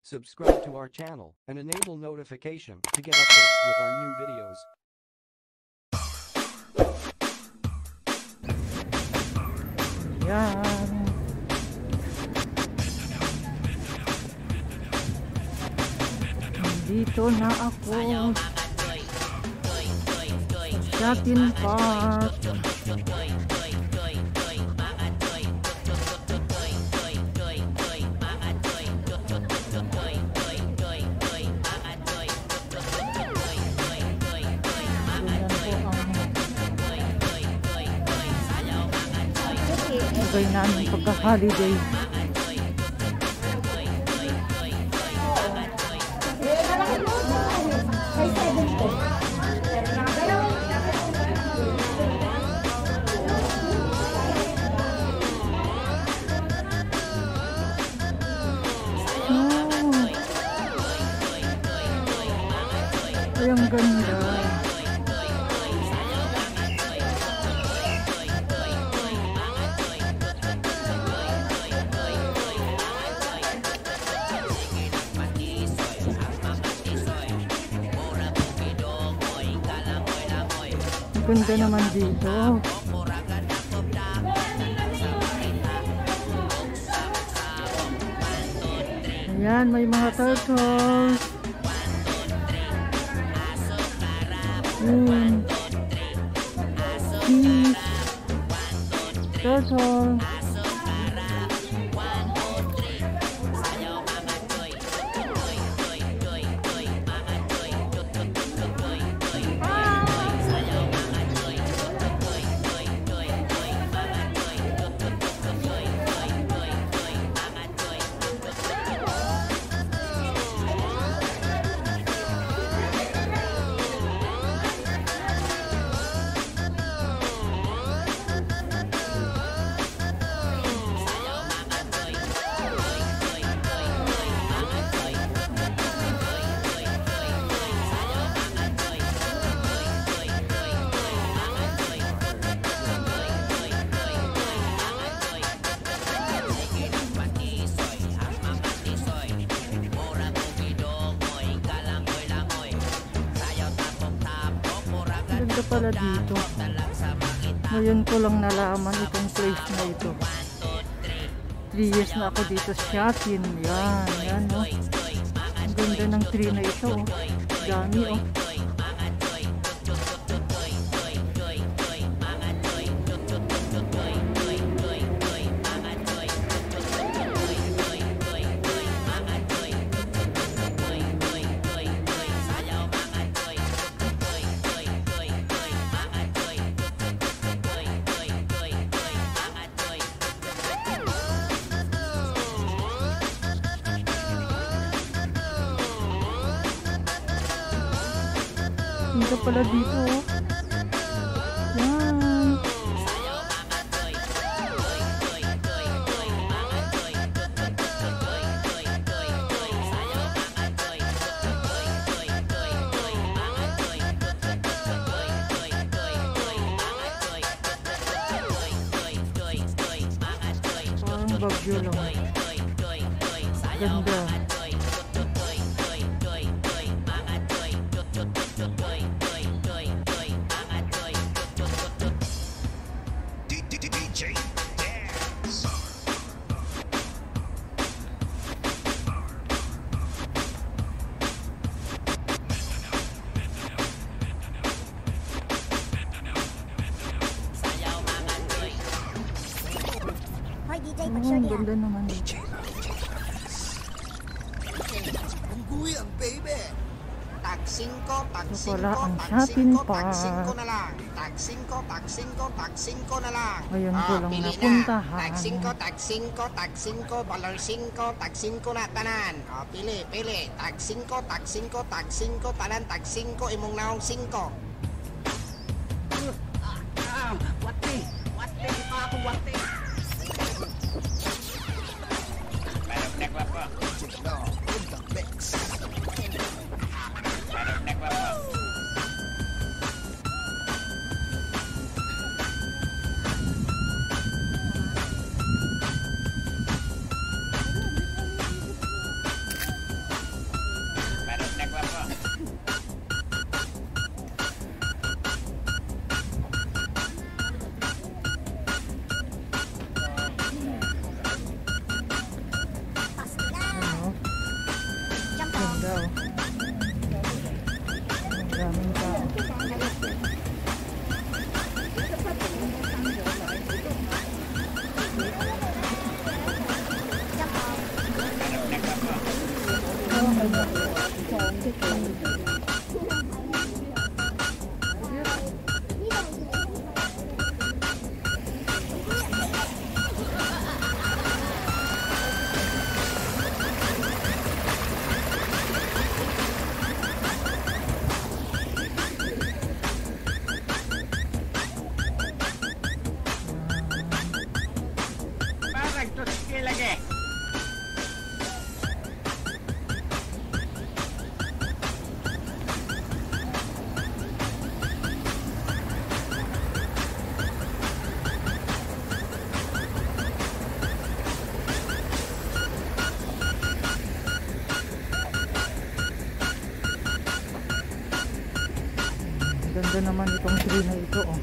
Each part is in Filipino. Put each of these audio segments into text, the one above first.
Subscribe to our channel and enable notification to get updates with our new videos. Yan. Dito na ako sa Shatin Park. Ganyan po ang namin pagka-holiday. Ay, ang ganda. Ganda naman dito. Ayan, may mga turtles. Fish. Turtle. Ganda pala dito. Ngayon ko lang nalaman itong place na ito. 3 years na ako dito sa Shatin. Yan, yan oh. Ang ganda ng tree na ito oh. Dami oh. Ganda pala dito oh. Yan. Parang bagyo lang. Ganda. Ang ganda naman dito. Ungguyan, baby. Tag 5, tag 5, Wala ang tag Shatin 5, tag Park. 5 na lang. Tag 5, tag 5, tag 5 na lang. Ngayon ko lang pili napuntahan. Na. Tag 5, tag 5, tag 5, dollar 5, tag 5 na tanan. Pili, pili. Tag 5, tag 5, tag 5, tanan, tag 5, imong naong 5. Wate, wate, ako wate. Ganda naman itong tree na ito, oh.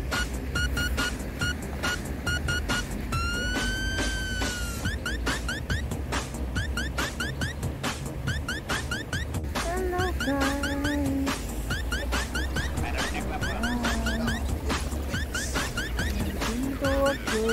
Hello guys. Dito ako.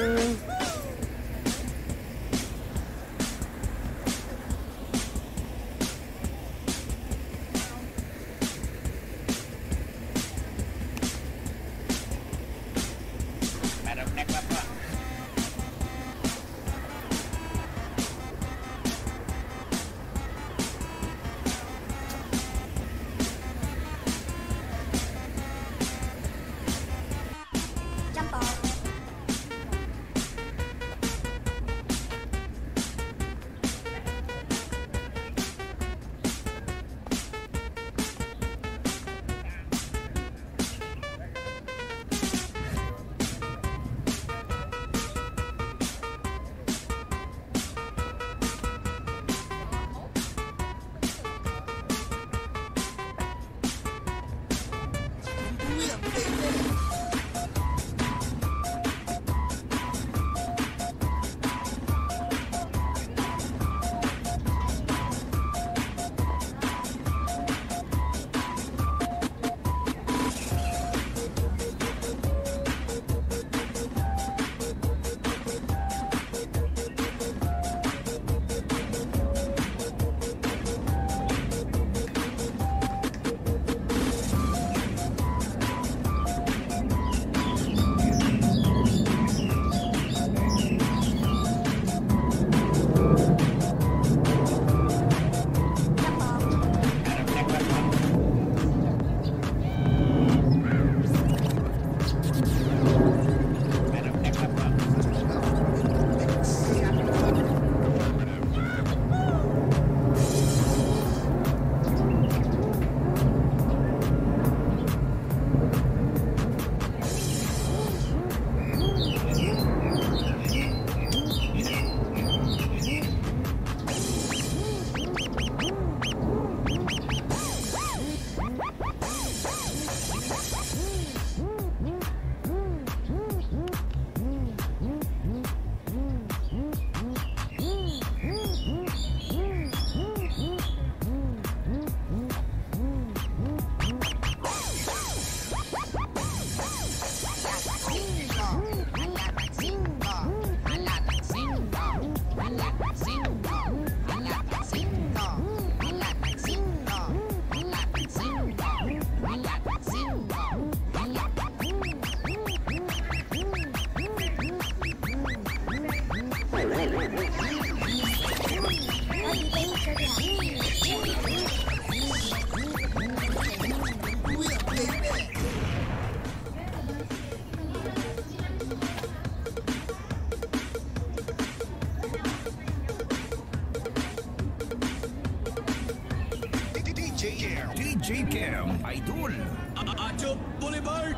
DJ Cam, Idol. Achop Boulevard.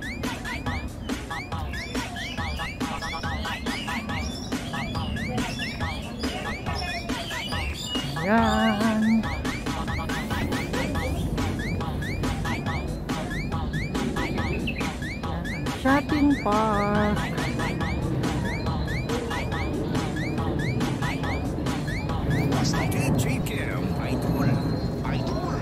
Yan. Shatin Park. DJ Cam, Idol. Idol.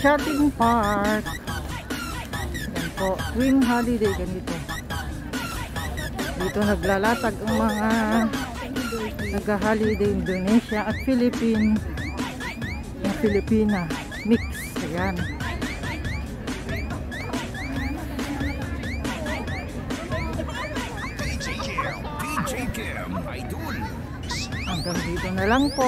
Shatin Park. Yan po, tuwing holiday ganito. Dito naglalatag ang mga nag-holiday Indonesia at Filipina mix. Ayan. DJ Cam, idol. Hanggang dito na lang po.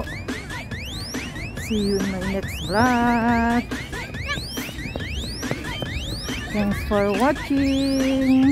See you in my next vlog. Thanks for watching.